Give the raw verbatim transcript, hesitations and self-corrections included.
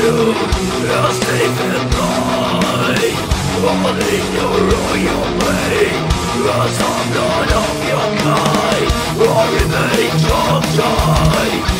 You're safe and blind, all in your royal way. Cause I'm none of your kind, or remain tongue-tied.